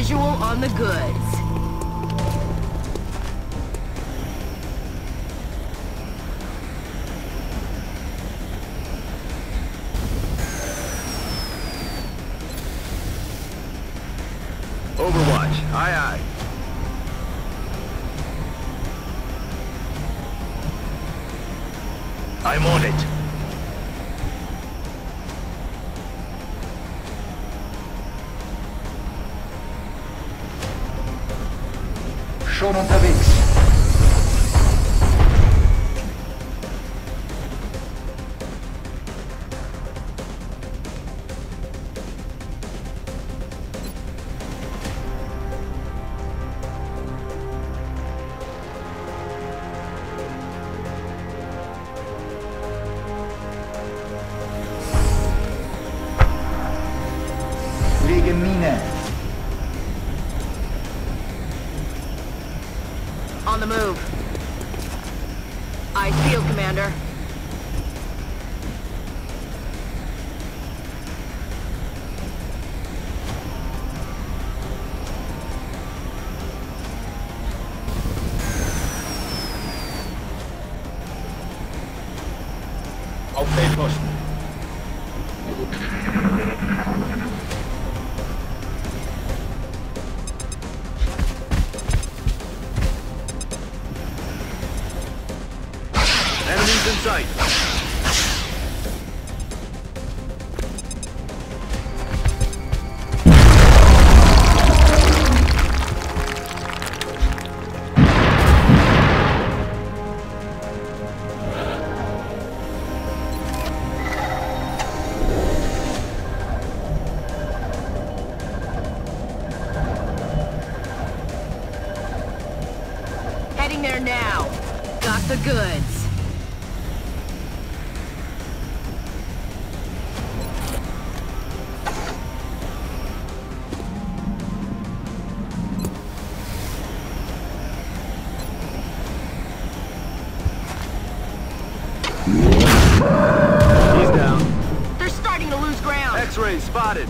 visual on the goods. Overwatch, aye aye. I'm on it. Schon unterwegs. Lege Mine. On the move. Eyes peeled, Commander. Auf den Posten. Enemies in sight. Heading there now. Got the goods. He's down. They're starting to lose ground. X-ray spotted.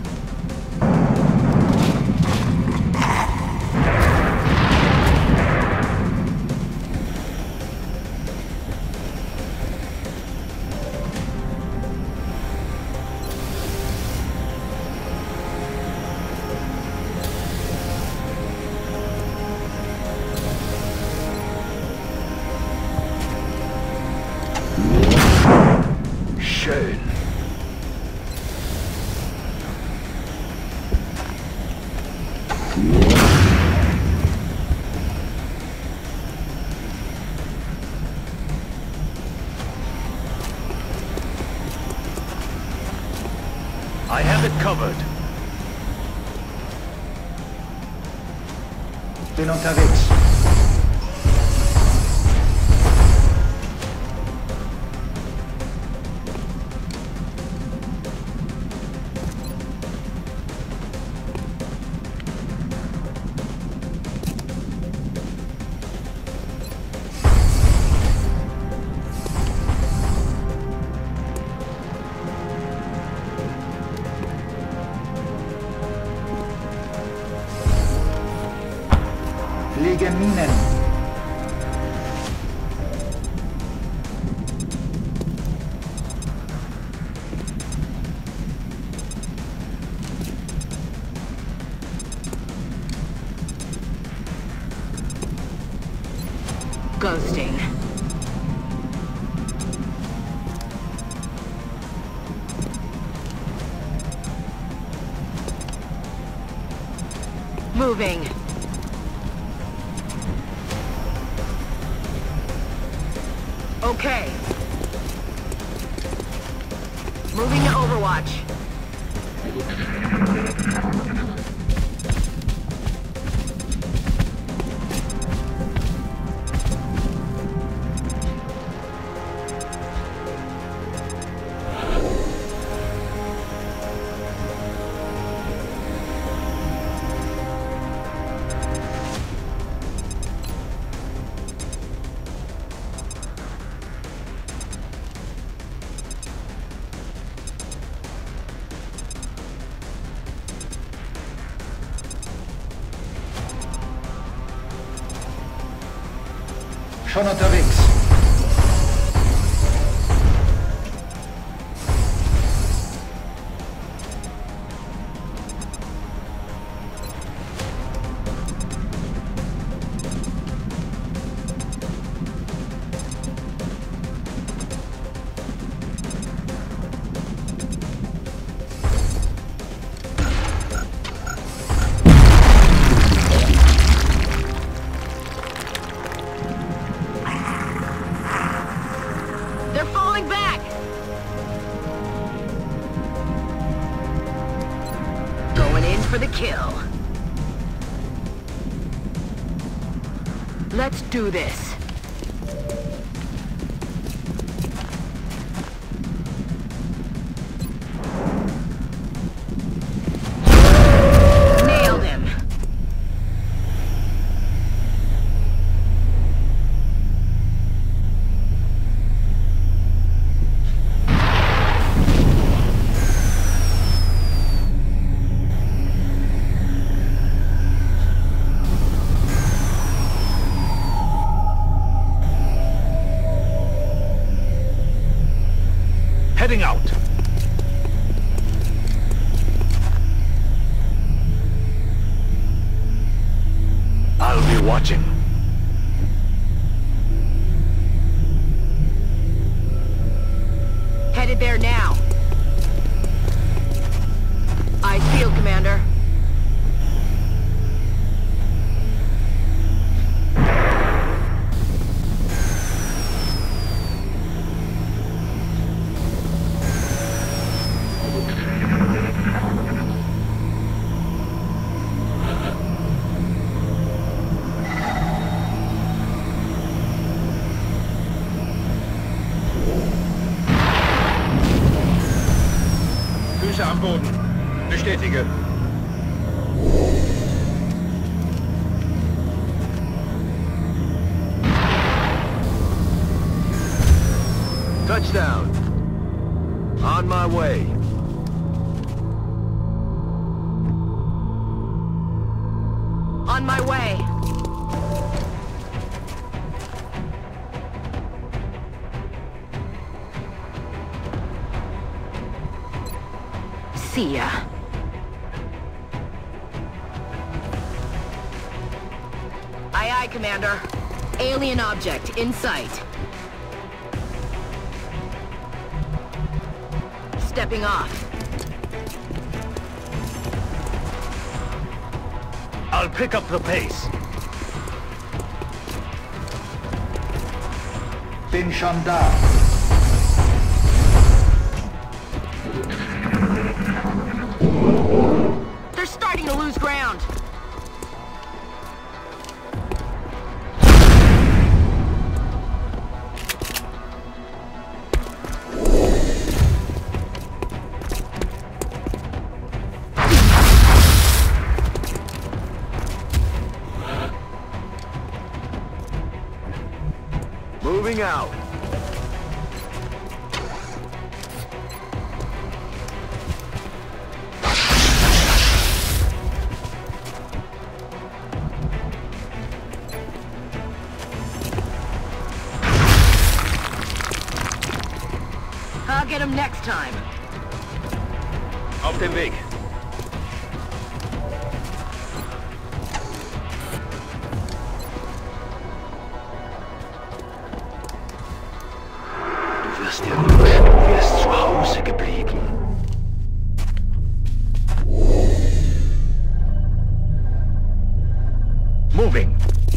Schön. I have it covered. Bin unterwegs. Lege Minen. Ghosting. Moving. Okay. Moving to Overwatch. Schon unterwegs. They're falling back! Going in for the kill. Let's do this. Nailed him. Heading out. I'll be watching. Headed there now. Eyes peeled, Commander. Füße am Boden. Bestätige. Touchdown. On my way. On my way. See ya. Aye, aye, Commander. Alien object in sight. Stepping off. I'll pick up the pace. Bin schon da. They're starting to lose ground. Moving out. I'll get him next time. Auf dem Weg. Du wirst dir wünschen, du wärst zu Hause geblieben. Moving.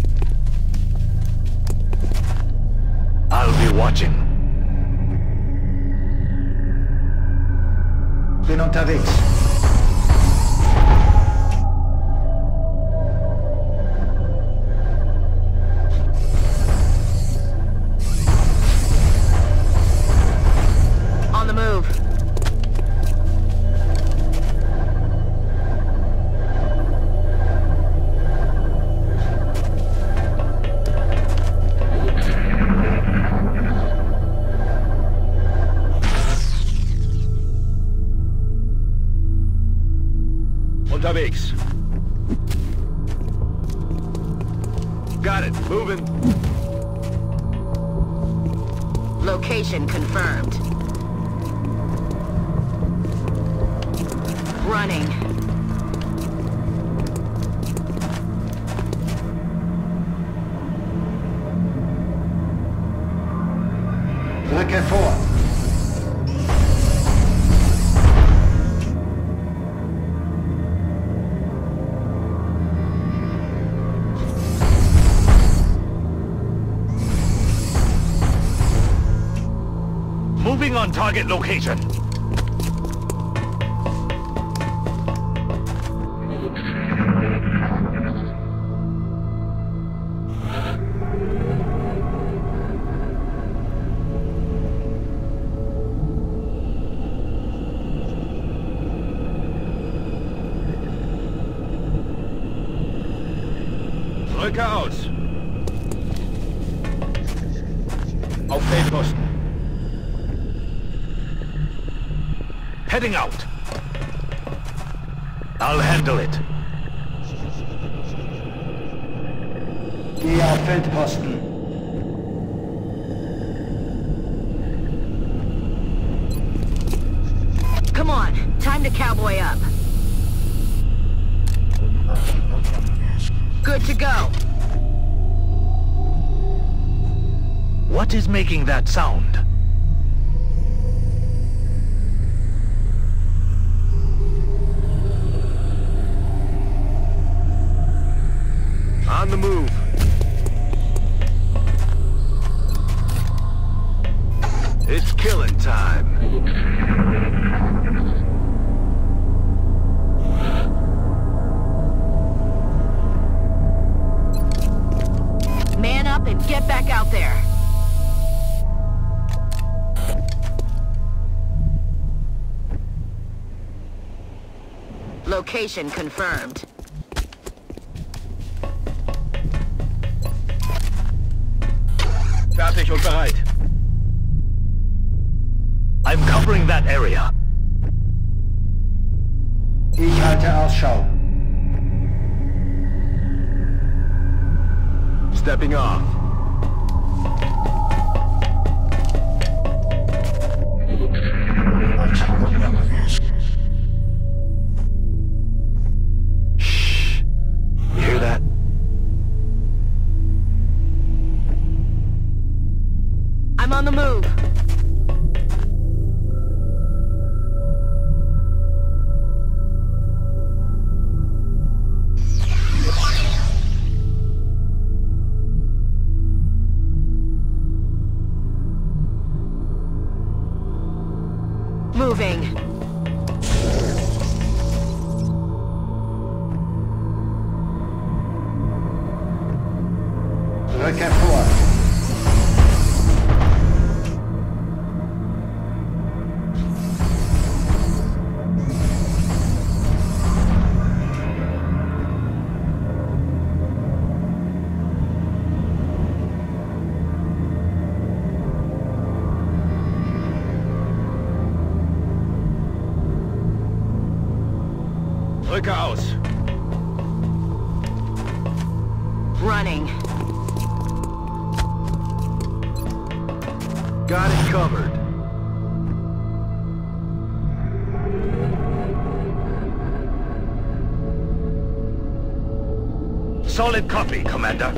I'll be watching. Bin unterwegs. On the move. Unterwegs. Got it. Moving. Location confirmed. Running. Rücke vor. Moving on target location. Rücke aus. Auf Feldposten. Heading out. I'll handle it. Gehe auf Feldposten. Come on, time to cowboy up. Good to go. What is making that sound? On the move. It's killing time. Man up and get back out there. Location confirmed. Fertig und bereit. I'm covering that area. Ich halte Ausschau. Stepping off. Shh. You hear that? I'm on the move. Moving. Rücke vor. Rücke aus. Running. Got it covered. Solid copy, Commander.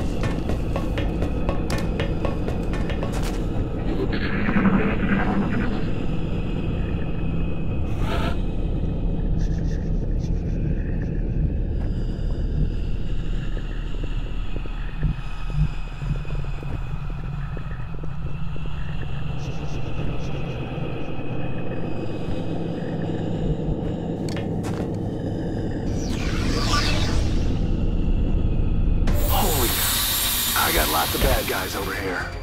I got lots of bad guys over here.